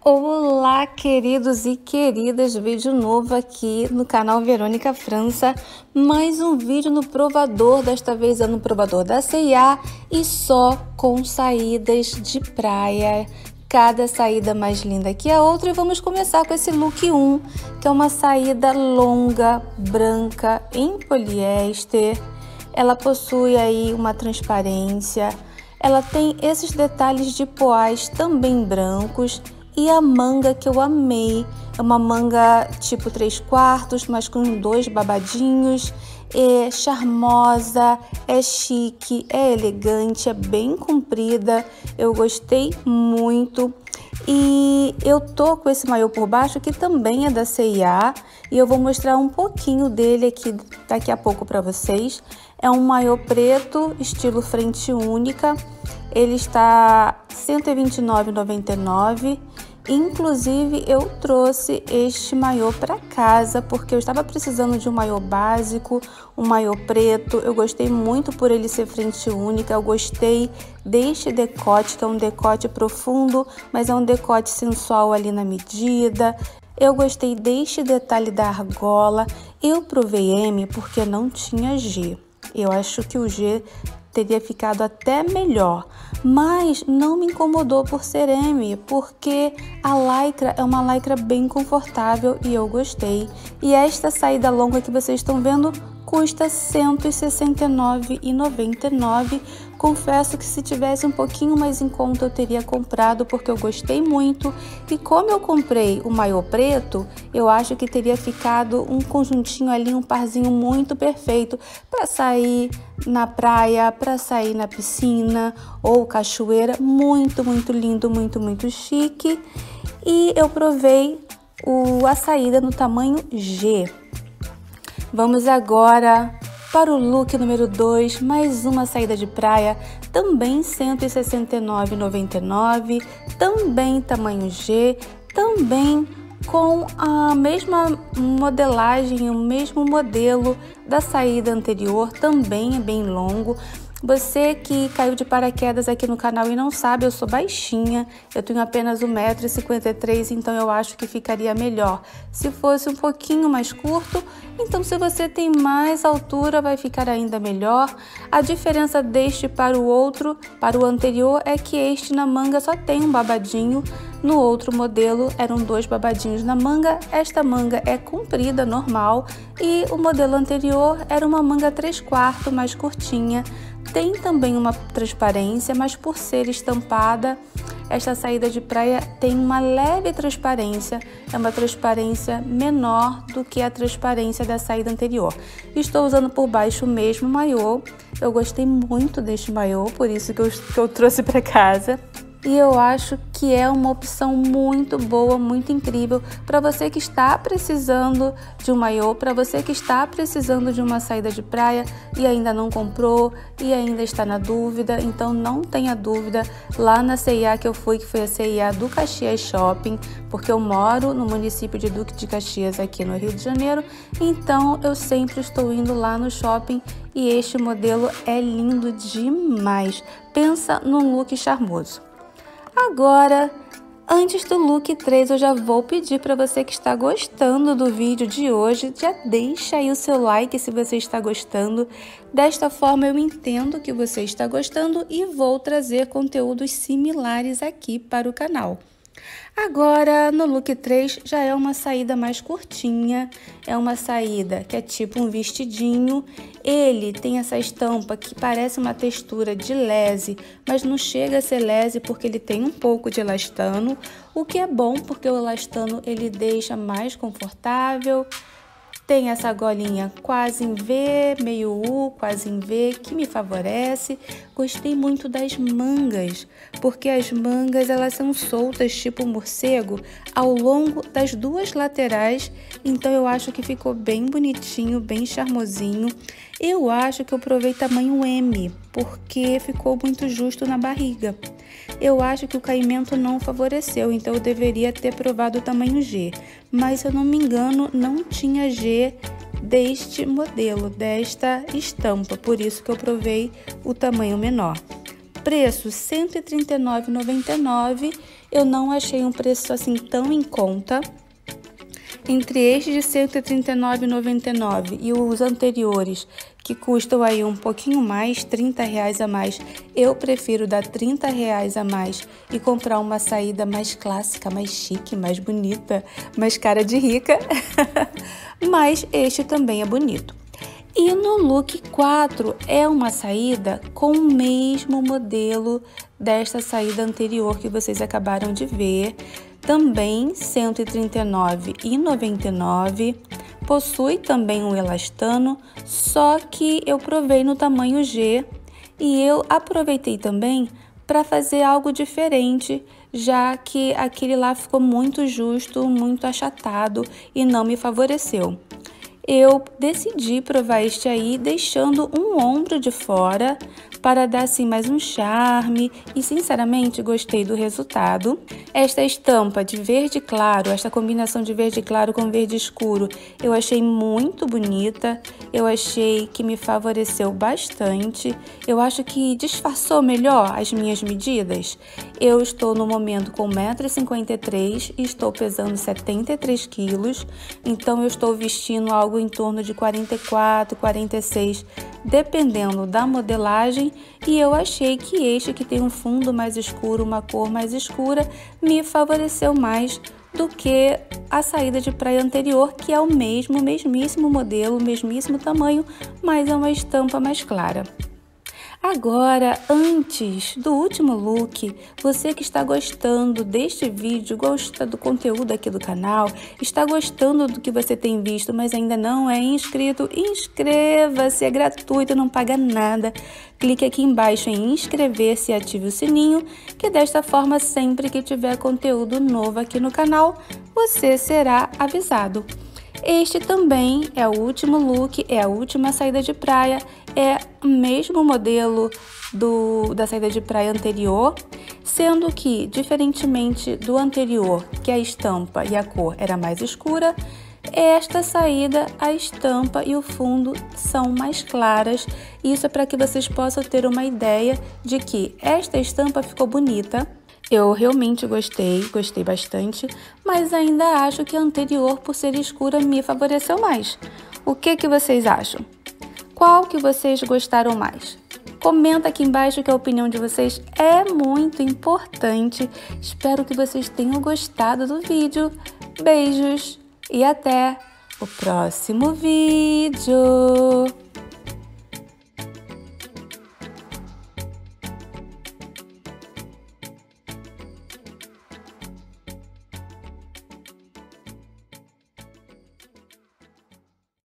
Olá, queridos e queridas, vídeo novo aqui no canal Verônica França, mais um vídeo no provador, desta vez é no provador da C&A e só com saídas de praia, cada saída mais linda que a outra. E vamos começar com esse look 1, que é uma saída longa, branca, em poliéster. Ela possui aí uma transparência, ela tem esses detalhes de poás também brancos. E a manga que eu amei, é uma manga tipo 3/4, mas com 2 babadinhos, é charmosa, é chique, é elegante, é bem comprida, eu gostei muito. E eu tô com esse maiô por baixo, que também é da C&A, e eu vou mostrar um pouquinho dele aqui daqui a pouco para vocês. É um maiô preto, estilo frente única, ele está R$ 129,99. Inclusive, eu trouxe este maiô para casa porque eu estava precisando de um maiô básico, um maiô preto. Eu gostei muito por ele ser frente única, eu gostei deste decote, que é um decote profundo, mas é um decote sensual ali na medida. Eu gostei deste detalhe da argola. Eu provei M porque não tinha G. Eu acho que o G teria ficado até melhor, mas não me incomodou por ser M, porque a lycra é uma lycra bem confortável e eu gostei. E esta saída longa que vocês estão vendo custa R$ 169,99. Confesso que se tivesse um pouquinho mais em conta eu teria comprado, porque eu gostei muito. E como eu comprei o maiô preto, eu acho que teria ficado um conjuntinho ali, um parzinho muito perfeito para sair na praia, para sair na piscina ou cachoeira. Muito, muito lindo, muito, muito chique. E eu provei a saída no tamanho G. Vamos agora para o look número 2, mais uma saída de praia, também R$ 169,99, também tamanho G, também com a mesma modelagem, o mesmo modelo da saída anterior, também é bem longo. Você que caiu de paraquedas aqui no canal e não sabe, eu sou baixinha, eu tenho apenas 1,53 m, então eu acho que ficaria melhor se fosse um pouquinho mais curto. Então, se você tem mais altura, vai ficar ainda melhor. A diferença deste para o outro, para o anterior, é que este na manga só tem um babadinho. No outro modelo eram 2 babadinhos na manga. Esta manga é comprida, normal, e o modelo anterior era uma manga 3/4 mais curtinha. Tem também uma transparência, mas por ser estampada, esta saída de praia tem uma leve transparência, é uma transparência menor do que a transparência da saída anterior. Estou usando por baixo o mesmo maiô, eu gostei muito deste maiô, por isso que eu trouxe para casa. E eu acho que é uma opção muito boa, muito incrível para você que está precisando de um maiô, para você que está precisando de uma saída de praia e ainda não comprou e ainda está na dúvida. Então não tenha dúvida, lá na C&A que eu fui, que foi a C&A do Caxias Shopping, porque eu moro no município de Duque de Caxias, aqui no Rio de Janeiro, então eu sempre estou indo lá no shopping e este modelo é lindo demais. Pensa num look charmoso. Agora, antes do look 3, eu já vou pedir para você que está gostando do vídeo de hoje, já deixa aí o seu like se você está gostando. Desta forma eu entendo que você está gostando e vou trazer conteúdos similares aqui para o canal. Agora, no look 3, já é uma saída mais curtinha, é uma saída que é tipo um vestidinho. Ele tem essa estampa que parece uma textura de lese, mas não chega a ser lese porque ele tem um pouco de elastano, o que é bom porque o elastano ele deixa mais confortável. Tem essa golinha quase em V, meio U, quase em V, que me favorece. Gostei muito das mangas, porque as mangas elas são soltas, tipo morcego, ao longo das duas laterais. Então eu acho que ficou bem bonitinho, bem charmosinho. Eu acho que eu provei tamanho M, porque ficou muito justo na barriga. Eu acho que o caimento não favoreceu, então eu deveria ter provado o tamanho G. Mas, se eu não me engano, não tinha G deste modelo, desta estampa. Por isso que eu provei o tamanho menor. preço R$ 139,99. Eu não achei um preço assim tão em conta. Entre este de R$ 139,99 e os anteriores, que custam aí um pouquinho mais, R$ 30 a mais, eu prefiro dar R$ 30 a mais e comprar uma saída mais clássica, mais chique, mais bonita, mais cara de rica. Mas este também é bonito. E no look 4 é uma saída com o mesmo modelo desta saída anterior que vocês acabaram de ver. Também R$ 139,99. Possui também um elastano, só que eu provei no tamanho G e eu aproveitei também para fazer algo diferente, já que aquele lá ficou muito justo, muito achatado e não me favoreceu. Eu decidi provar este aí deixando um ombro de fora para dar assim mais um charme e sinceramente gostei do resultado. Esta estampa de verde claro, esta combinação de verde claro com verde escuro, eu achei muito bonita, eu achei que me favoreceu bastante, eu acho que disfarçou melhor as minhas medidas. Eu estou no momento com 1,53 m e estou pesando 73 quilos, então eu estou vestindo algo em torno de 44, 46, dependendo da modelagem, e eu achei que este que tem um fundo mais escuro, uma cor mais escura, me favoreceu mais do que a saída de praia anterior, que é o mesmíssimo modelo, mesmíssimo tamanho, mas é uma estampa mais clara. Agora, antes do último look, você que está gostando deste vídeo, gosta do conteúdo aqui do canal, está gostando do que você tem visto, mas ainda não é inscrito, inscreva-se, é gratuito, não paga nada. Clique aqui embaixo em inscrever-se e ative o sininho, que desta forma, sempre que tiver conteúdo novo aqui no canal, você será avisado. Este também é o último look, é a última saída de praia, é o mesmo modelo da saída de praia anterior, sendo que, diferentemente do anterior, que a estampa e a cor era mais escura, esta saída, a estampa e o fundo são mais claras. Isso é para que vocês possam ter uma ideia de que esta estampa ficou bonita. Eu realmente gostei bastante, mas ainda acho que a anterior, por ser escura, me favoreceu mais. O que vocês acham? Qual que vocês gostaram mais? Comenta aqui embaixo que a opinião de vocês é muito importante. Espero que vocês tenham gostado do vídeo. Beijos e até o próximo vídeo!